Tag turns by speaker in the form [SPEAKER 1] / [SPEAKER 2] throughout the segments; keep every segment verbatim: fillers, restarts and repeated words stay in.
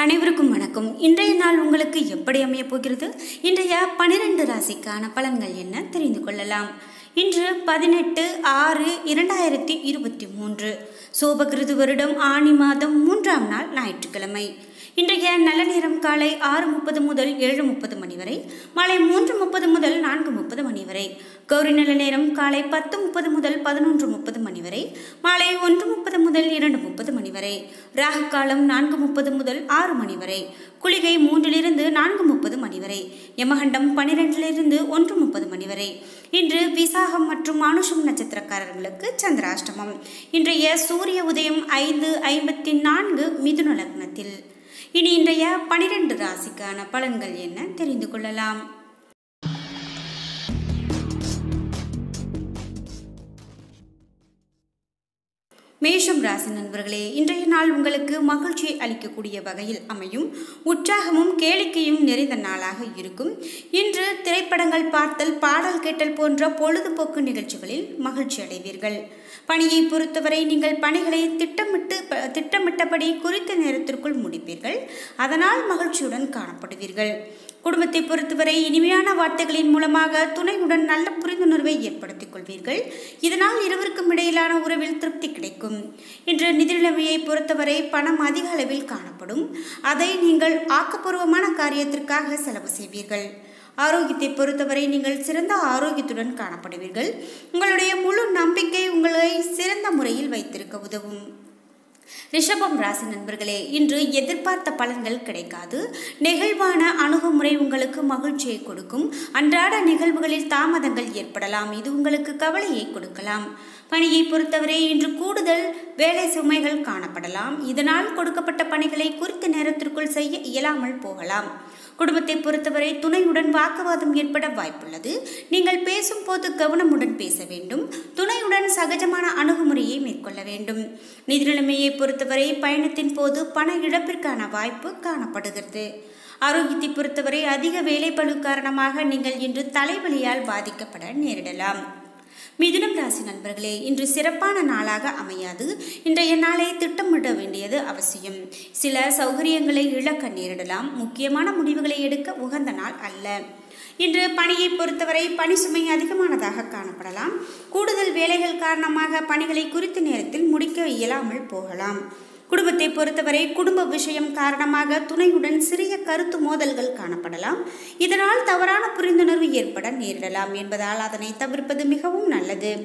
[SPEAKER 1] அனைவருக்கும் வணக்கம். இன்றைய நாள் உங்களுக்கு எப்படி அமைய போகிறது? இன்றைய பனிரெண்டு ராசிக்கான பலன்கள் என்ன தெரிந்து கொள்ளலாம். இன்று பதினெட்டு ஆறு இரண்டாயிரத்தி இருபத்தி மூன்று சோபகிருது வருடம் ஆணி மாதம் மூன்றாம் நாள் ஞாயிற்றுக்கிழமை. இன்றைய நல்ல நேரம் காலை ஆறு முப்பது முதல் ஏழு முப்பது மணி வரை, மாலை மூன்று முப்பது முதல் நான்கு முப்பது மணி வரை. கௌரி நல்ல நேரம் காலை பத்து முப்பது முதல் பதினொன்று முப்பது மணி வரை, மாலை ஒன்று முப்பது முதல் இரண்டு முப்பது மணி வரை. ராகு காலம் நான்கு முப்பது முதல் ஆறு மணி வரை. குளிகை மூன்றிலிருந்து நான்கு முப்பது மணி வரை. யமகண்டம் பனிரெண்டிலிருந்து ஒன்று முப்பது மணி வரை. இன்று விசாகம் மற்றும் அனுஷம் நட்சத்திரக்காரர்களுக்கு சந்திராஷ்டமம். இன்றைய சூரிய உதயம் ஐந்து ஐம்பத்தி நான்கு மிதுன லக்னத்தில். இனி இன்றைய பனிரெண்டு ராசிக்கான பலன்கள் என்ன தெரிந்து கொள்ளலாம். மேஷம் ராசி நண்பர்களே, இன்றைய நாள் உங்களுக்கு மகிழ்ச்சியை அளிக்கக்கூடிய வகையில் அமையும். உற்சாகமும் கேளிக்கையும் நிறைந்த நாளாக இருக்கும். இன்று திரைப்படங்கள் பார்த்தல், பாடல் கேட்டல் போன்ற பொழுதுபோக்கு நிகழ்ச்சிகளில் மகிழ்ச்சி அடைவீர்கள். பணியை பொறுத்தவரை நீங்கள் பணிகளை திட்டமிட்டு திட்டமிட்டபடி குறித்த நேரத்திற்குள் முடிப்பீர்கள். அதனால் மகிழ்ச்சியுடன் காணப்படுவீர்கள். குடும்பத்தை பொறுத்தவரை இனிமையான வார்த்தைகளின் மூலமாக துணையுடன் நல்ல புரிந்துணர்வை ஏற்படுத்திக் கொள்வீர்கள். இதனால் இருவருக்கும் இடையிலான உறவில் திருப்தி கிடைக்கும். இன்று நிதி நிலைமையை பொறுத்தவரை பணம் அதிக அளவில் காணப்படும். அதை நீங்கள் ஆக்கப்பூர்வமான காரியத்திற்காக செலவு செய்வீர்கள். ஆரோக்கியத்தை பொறுத்தவரை நீங்கள் சிறந்த ஆரோக்கியத்துடன் காணப்படுவீர்கள். உங்களுடைய முழு நம்பிக்கை உங்களை சிறந்த முறையில் வைத்திருக்க உதவும். ரிஷபம் ராசி நண்பர்களே, இன்று எதிர்பார்த்த பலன்கள் கிடைக்காது. நெகிழ்வான அணுகுமுறை உங்களுக்கு மகிழ்ச்சியை கொடுக்கும். அன்றாட நிகழ்வுகளில் தாமதங்கள் ஏற்படலாம். இது உங்களுக்கு கவலையை கொடுக்கலாம். பணியை பொறுத்தவரை இன்று கூடுதல் வேலை சுமைகள் காணப்படலாம். இதனால் கொடுக்கப்பட்ட பணிகளை குறித்த நேரத்திற்குள் செய்ய இயலாமல் போகலாம். குடும்பத்தை பொறுத்தவரை துணையுடன் வாக்குவாதம் ஏற்பட வாய்ப்புள்ளது. நீங்கள் பேசும் போது கவனமுடன் பேச வேண்டும். துணையுடன் சகஜமான அணுகுமுறையை மேற்கொள்ள வேண்டும். நிதி நிலைமையை பொறுத்தவரை பயணத்தின் போது பண இழப்பிற்கான வாய்ப்பு காணப்படுகிறது. ஆரோக்கியத்தை பொறுத்தவரை அதிக வேலைப்பளு காரணமாக நீங்கள் இன்று தலைவலியால் பாதிக்கப்பட நேரிடலாம். மிதுனம் ராசி நண்பர்களே, இன்று சிறப்பான நாளாக அமையாது. இன்றைய நாளை திட்டமிட வேண்டியது அவசியம். சில சௌகரியங்களை இழக்க நேரிடலாம். முக்கியமான முடிவுகளை எடுக்க உகந்த நாள் அல்ல. இன்று பணியை பொறுத்தவரை பணி சுமை அதிகமானதாக காணப்படலாம். கூடுதல் வேலைகள் காரணமாக பணிகளை குறித்த நேரத்தில் முடிக்க இயலாமல் போகலாம். குடும்பத்தை பொறுத்தவரை குடும்ப விஷயம் காரணமாக துணையுடன் சிறிய கருத்து மோதல்கள் காணப்படலாம். இதனால் தவறான புரிந்துணர்வு ஏற்பட நேரிடலாம் என்பதால் அதனை தவிர்ப்பது மிகவும் நல்லது.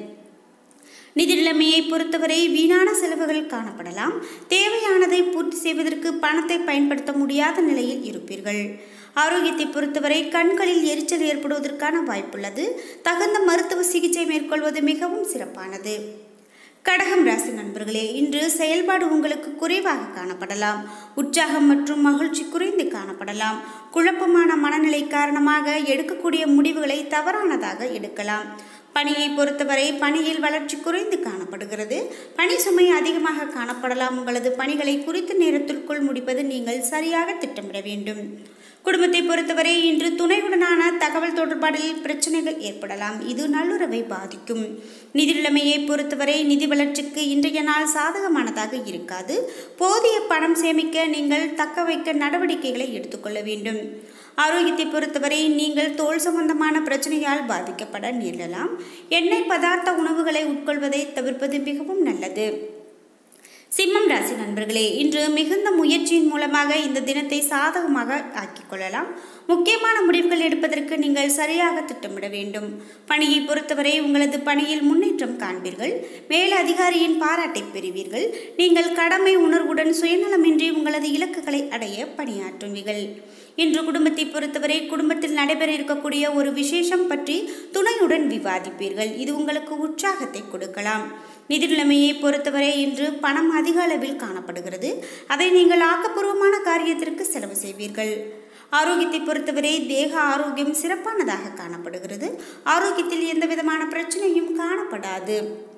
[SPEAKER 1] நிதி நிலைமையை பொறுத்தவரை வீணான செலவுகள் காணப்படலாம். தேவையானதை பூர்த்தி செய்வதற்கு பணத்தை பயன்படுத்த முடியாத நிலையில் இருப்பீர்கள். ஆரோக்கியத்தை பொறுத்தவரை கண்களில் எரிச்சல் ஏற்படுவதற்கான வாய்ப்புள்ளது. தகுந்த மருத்துவ சிகிச்சை மேற்கொள்வது மிகவும் சிறப்பானது. கடகம் ராசி நண்பர்களே, இன்று செயல்பாடு உங்களுக்கு குறைவாக காணப்படலாம். உற்சாகம் மற்றும் மகிழ்ச்சி குறைந்து காணப்படலாம். குழப்பமான மனநிலை காரணமாக எடுக்கக்கூடிய முடிவுகளை தவறானதாக எடுக்கலாம். பணியை பொறுத்தவரை பணியில் வளர்ச்சி குறைந்து காணப்படுகிறது. பணி சுமை அதிகமாக காணப்படலாம். உங்களது பணிகளை குறித்த நேரத்திற்குள் முடிப்பது நீங்கள் சரியாக திட்டமிட வேண்டும். குடும்பத்தை பொறுத்தவரை இன்று துணையுடனான தகவல் தொடர்பாடலில் பிரச்சனைகள் ஏற்படலாம். இது நல்லுறவை பாதிக்கும். நிதி நிலைமையை பொறுத்தவரை நிதி வளர்ச்சிக்கு இன்றைய நாள் சாதகமானதாக இருக்காது. போதிய பணம் சேமிக்க நீங்கள் தக்க வைக்க நடவடிக்கைகளை எடுத்துக்கொள்ள வேண்டும். ஆரோக்கியத்தை பொறுத்தவரை நீங்கள் தோல் சம்பந்தமான பிரச்சனையால் பாதிக்கப்பட நேரிடலாம். எண்ணெய் பதார்த்த உணவுகளை உட்கொள்வதை தவிர்ப்பது மிகவும் நல்லது. சிம்மம் ராசி நண்பர்களே, இன்று மிகுந்த முயற்சியின் மூலமாக இந்த தினத்தை சாதகமாக ஆக்கிக் கொள்ளலாம். முக்கியமான முடிவுகள் எடுப்பதற்கு நீங்கள் சரியாக திட்டமிட வேண்டும். பணியை பொறுத்தவரை உங்களது பணியில் முன்னேற்றம் காண்பீர்கள். மேல் அதிகாரியின் பாராட்டை பெறுவீர்கள். நீங்கள் கடமை உணர்வுடன் சுயநலமின்றி உங்களது இலக்குகளை அடைய பணியாற்றுவீர்கள். இன்று குடும்பத்தை பொறுத்தவரை குடும்பத்தில் நடைபெற இருக்கக்கூடிய ஒரு விசேஷம் பற்றி துணையுடன் விவாதிப்பீர்கள். இது உங்களுக்கு உற்சாகத்தை கொடுக்கலாம். நிதி நிலைமையை பொறுத்தவரை இன்று பணம் அதிக அளவில் காணப்படுகிறது. அதை நீங்கள் ஆக்கப்பூர்வமான காரியத்திற்கு செலவு செய்வீர்கள். ஆரோக்கியத்தை பொறுத்தவரை தேக ஆரோக்கியம் சிறப்பானதாக காணப்படுகிறது. ஆரோக்கியத்தில் எந்த விதமான பிரச்சனையும் காணப்படாது.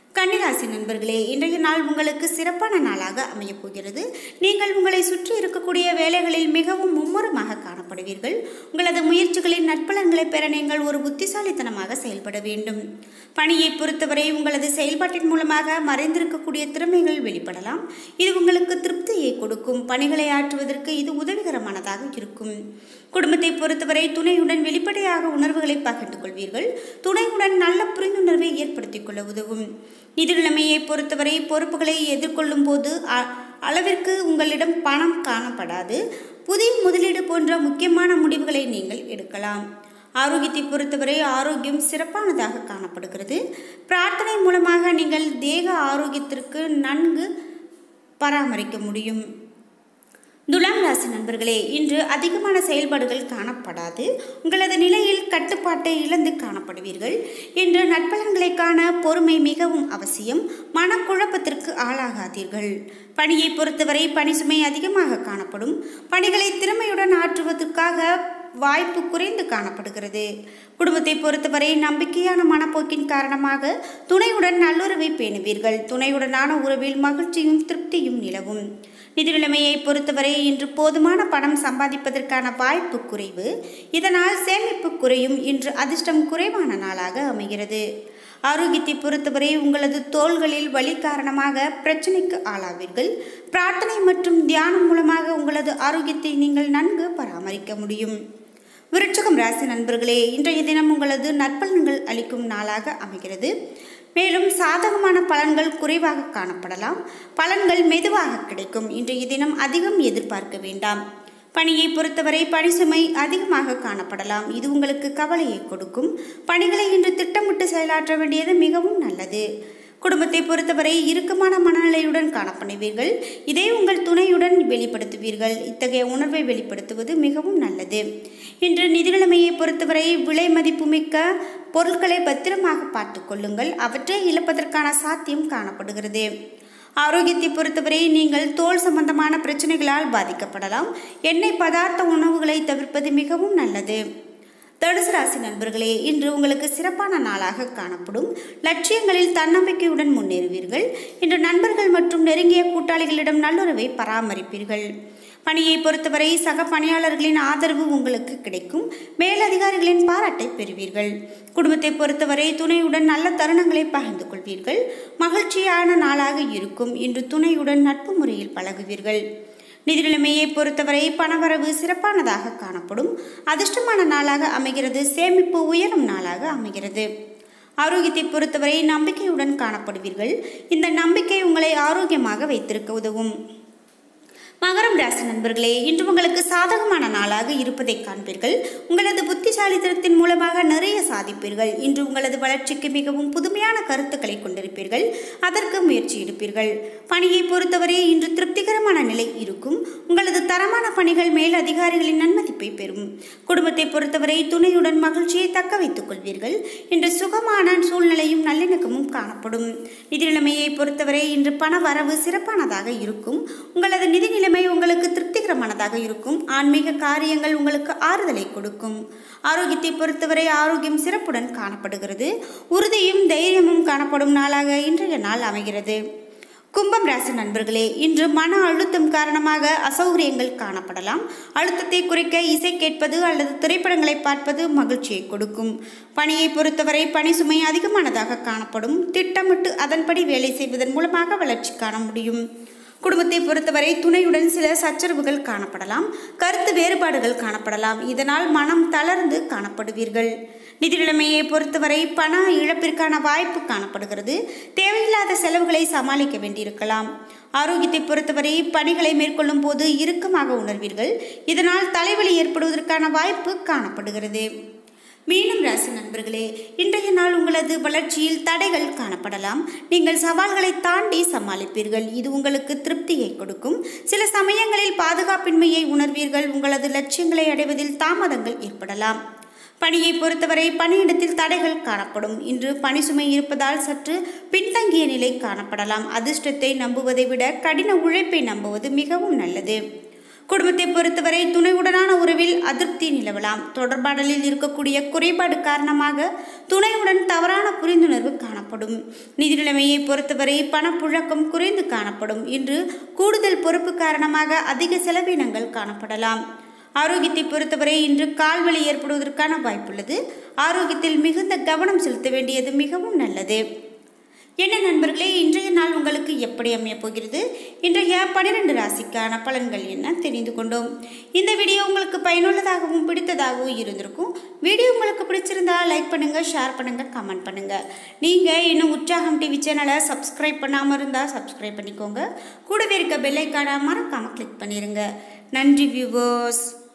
[SPEAKER 1] கன்னிராசி நண்பர்களே, இன்றைய நாள் உங்களுக்கு சிறப்பான நாளாக அமையப் போகிறது. நீங்கள் உங்களை சுற்றி இருக்கக்கூடிய வேலைகளில் மிகவும் மும்முரமாக காணப்படுவீர்கள். உங்களது முயற்சிகளின் நற்பலன்களை பெற நீங்கள் ஒரு புத்திசாலித்தனமாக செயல்பட வேண்டும். பணியை பொறுத்தவரை உங்களது செயல்பாட்டின் மூலமாக மறைந்திருக்கக்கூடிய திறமைகள் வெளிப்படலாம். இது உங்களுக்கு திருப்தியை கொடுக்கும். பணிகளை ஆற்றுவதற்கு இது உதவிகரமானதாக இருக்கும். குடும்பத்தை பொறுத்தவரை துணையுடன் வெளிப்படையாக உணர்வுகளை பகிர்ந்து கொள்வீர்கள். துணையுடன் நல்ல புரிந்துணர்வை ஏற்படுத்திக் கொள்ள உதவும். நிதி நிலைமையை பொறுத்தவரை பொறுப்புகளை எதிர்கொள்ளும் போது அளவிற்கு உங்களிடம் பணம் காணப்படாது. புதிய முதலீடு போன்ற முக்கியமான முடிவுகளை நீங்கள் எடுக்கலாம். ஆரோக்கியத்தை பொறுத்தவரை ஆரோக்கியம் சிறப்பானதாக காணப்படுகிறது. பிரார்த்தனை மூலமாக நீங்கள் தேக ஆரோக்கியத்திற்கு நன்கு பராமரிக்க முடியும். துலாம் ராசி நண்பர்களே, இன்று அதிகமான செயல்பாடுகள் காணப்படாது. உங்களது நிலையில் கட்டுப்பாட்டை இழந்து காணப்படுவீர்கள். இன்று நற்பலன்களை காண பொறுமை மிகவும் அவசியம். மனக்குழப்பத்திற்கு ஆளாகாதீர்கள். பணியை பொறுத்தவரை பணி சுமை அதிகமாக காணப்படும். பணிகளை திறமையுடன் ஆற்றுவதற்காக வாய்ப்பு குறைந்து காணப்படுகிறது. குடும்பத்தை பொறுத்தவரை நம்பிக்கையான மனப்போக்கின் காரணமாக துணையுடன் நல்லுறவை பேணுவீர்கள். துணையுடனான உறவில் மகிழ்ச்சியும் திருப்தியும் நிலவும். நிதி நிலைமையை பொறுத்தவரை இன்று போதுமான பணம் சம்பாதிப்பதற்கான வாய்ப்பு குறைவு. இதனால் சேமிப்பு குறையும். இன்று அதிர்ஷ்டம் குறைவான நாளாக அமைகிறது. ஆரோக்கியத்தை பொறுத்தவரை உங்களது தோள்களில் வலி காரணமாக பிரச்சனைக்கு ஆளாவீர்கள். பிரார்த்தனை மற்றும் தியானம் மூலமாக உங்களது ஆரோக்கியத்தை நீங்கள் நன்கு பராமரிக்க முடியும். விருச்சிகம் ராசி நண்பர்களே, இன்றைய தினம் உங்களது நற்பலன்கள் அளிக்கும் நாளாக அமைகிறது. மேலும் சாதகமான பலன்கள் குறைவாக காணப்படலாம். பலன்கள் மெதுவாக கிடைக்கும். இன்றைய தினம் அதிகம் எதிர்பார்க்க வேண்டாம். பணியை பொறுத்தவரை பணி சுமை அதிகமாக காணப்படலாம். இது உங்களுக்கு கவலையை கொடுக்கும். பணிகளை இன்று திட்டமிட்டு செயலாற்ற வேண்டியது மிகவும் நல்லது. குடும்பத்தை பொறுத்தவரை இறுக்கமான மனநிலையுடன் காணப்படுவீர்கள். இதை உங்கள் துணையுடன் வெளிப்படுத்துவீர்கள். இத்தகைய உணர்வை வெளிப்படுத்துவது மிகவும் நல்லது. இன்று நிதி நிலைமையை பொறுத்தவரை விலை மதிப்புமிக்க பொருட்களை பத்திரமாக பார்த்து கொள்ளுங்கள். அவற்றை இழப்பதற்கான சாத்தியம் காணப்படுகிறது. ஆரோக்கியத்தை பொறுத்தவரை நீங்கள் தோல் சம்பந்தமான பிரச்சனைகளால் பாதிக்கப்படலாம். எண்ணெய் பதார்த்த உணவுகளை தவிர்ப்பது மிகவும் நல்லது. தனுசு ராசி நண்பர்களே, இன்று உங்களுக்கு சிறப்பான நாளாக காணப்படும். லட்சியங்களில் தன்னம்பிக்கையுடன் முன்னேறுவீர்கள். இன்று நண்பர்கள் மற்றும் நெருங்கிய கூட்டாளிகளிடம் நல்லுறவை பராமரிப்பீர்கள். பணியை பொறுத்தவரை சக பணியாளர்களின் ஆதரவு உங்களுக்கு கிடைக்கும். மேலதிகாரிகளின் பாராட்டை பெறுவீர்கள். குடும்பத்தை பொறுத்தவரை துணையுடன் நல்ல தருணங்களை பகிர்ந்து கொள்வீர்கள். மகிழ்ச்சியான நாளாக இருக்கும். இன்று துணையுடன் நட்பு முறையில் பழகுவீர்கள். நிதி நிலைமையை பொறுத்தவரை பணவரவு சிறப்பானதாக காணப்படும். அதிர்ஷ்டமான நாளாக அமைகிறது. சேமிப்பு உயரும் நாளாக அமைகிறது. ஆரோக்கியத்தை பொறுத்தவரை நம்பிக்கையுடன் காணப்படுவீர்கள். இந்த நம்பிக்கை உங்களை ஆரோக்கியமாக வைத்திருக்க உதவும். மகரம் ராசி நண்பர்களே, இன்று உங்களுக்கு சாதகமான நாளாக இருப்பதை காண்பீர்கள். உங்களது புத்திசாலித்தனத்தின் மூலமாக நிறைய சாதிப்பீர்கள். இன்று உங்களது வளர்ச்சிக்கு மிகவும் புதுமையான கருத்துக்களை கொண்டிருப்பீர்கள். அதற்கு முயற்சி எடுப்பீர்கள். பணியை பொறுத்தவரை இன்று திருப்திகரமான நிலை இருக்கும். உங்களது தரமான பணிகள் மேல் அதிகாரிகளின் நன்மதிப்பை பெறும். குடும்பத்தை பொறுத்தவரை துணையுடன் மகிழ்ச்சியை தக்க வைத்துக் கொள்வீர்கள். இன்று சுகமான சூழ்நிலையும் நல்லிணக்கமும் காணப்படும். நிதி நிலைமையை பொறுத்தவரை இன்று பண வரவு சிறப்பானதாக இருக்கும். உங்களது நிதி நிலை உங்களுக்கு திருப்திகரமானதாக இருக்கும். ஆன்மீக காரியங்கள் உங்களுக்கு ஆறுதலை கொடுக்கும். ஆரோக்கியத்தை பொறுத்தவரை ஆரோக்கியம் சிறப்புடன் காணப்படுகிறது. உறுதியும் தைரியமும் காணப்படும் நாளாக இன்றைய நாள் அமைகிறது. கும்பம் ராசி நண்பர்களே, இன்று மன அழுத்தம் காரணமாக அசௌகரியங்கள் காணப்படலாம். அழுத்தத்தை குறைக்க இசை கேட்பது அல்லது திரைப்படங்களை பார்ப்பது மகிழ்ச்சியை கொடுக்கும். பணியை பொறுத்தவரை பணி சுமை அதிகமானதாக காணப்படும். திட்டமிட்டு அதன்படி வேலை செய்வதன் மூலமாக வளர்ச்சி காண முடியும். குடும்பத்தை பொறுத்தவரை துணையுடன் சில சச்சரவுகள் காணப்படலாம். கருத்து வேறுபாடுகள் காணப்படலாம். இதனால் மனம் தளர்ந்து காணப்படுவீர்கள். நிதி நிலைமையை பொறுத்தவரை பண இழப்பிற்கான வாய்ப்பு காணப்படுகிறது. தேவையில்லாத செலவுகளை சமாளிக்க வேண்டியிருக்கலாம். ஆரோக்கியத்தை பொறுத்தவரை பணிகளை மேற்கொள்ளும் போது இறுக்கமாக உணர்வீர்கள். இதனால் தலைவலி ஏற்படுவதற்கான வாய்ப்பு காணப்படுகிறது. மீனம் ராசி நண்பர்களே, இன்றைய நாள் உங்களது வளர்ச்சியில் தடைகள் காணப்படலாம். நீங்கள் சவால்களை தாண்டி சமாளிப்பீர்கள். இது உங்களுக்கு திருப்தியை கொடுக்கும். சில சமயங்களில் பாதுகாப்பின்மையை உணர்வீர்கள். உங்களது லட்சியங்களை அடைவதில் தாமதங்கள் ஏற்படலாம். பணியை பொறுத்தவரை பணியிடத்தில் தடைகள் காணப்படும். இன்று பணி சுமை இருப்பதால் சற்று பின்தங்கிய நிலை காணப்படலாம். அதிர்ஷ்டத்தை நம்புவதை விட கடின உழைப்பை நம்புவது மிகவும் நல்லது. குடும்பத்தை பொறுத்தவரை துணையுடனான உறவில் அதிருப்தி நிலவலாம். தொடர்பாடலில் இருக்கக்கூடிய குறைபாடு காரணமாக துணையுடன் தவறான புரிந்துணர்வு காணப்படும். நிதி நிலைமையை பொறுத்தவரை பணப்புழக்கம் குறைந்து காணப்படும். இன்று கூடுதல் பொறுப்பு காரணமாக அதிக செலவினங்கள் காணப்படலாம். ஆரோக்கியத்தை பொறுத்தவரை இன்று கால்வலி ஏற்படுவதற்கான வாய்ப்புள்ளது. ஆரோக்கியத்தில் மிகுந்த கவனம் செலுத்த வேண்டியது மிகவும் நல்லது. என்ன நண்பர்களே, இன்றைய நாள் உங்களுக்கு எப்படி அமைய போகிறது? இன்றைய பன்னிரண்டு ராசிக்கான பலன்கள் என்ன தெரிந்து கொண்டோம். இந்த வீடியோ உங்களுக்கு பயனுள்ளதாகவும் பிடித்ததாகவும் இருந்திருக்கும். வீடியோ உங்களுக்கு பிடிச்சிருந்தா லைக் பண்ணுங்க, ஷேர் பண்ணுங்க, கமெண்ட் பண்ணுங்க. நீங்க இன்னும் உற்சாகம் டிவி சேனலை சப்ஸ்கிரைப் பண்ணாமல் இருந்தால் சப்ஸ்கிரைப் பண்ணிக்கோங்க. கூடவே இருக்க பெல் ஐகானை மறக்காம கிளிக் பண்ணிருங்க. நன்றி வியூவர்ஸ்.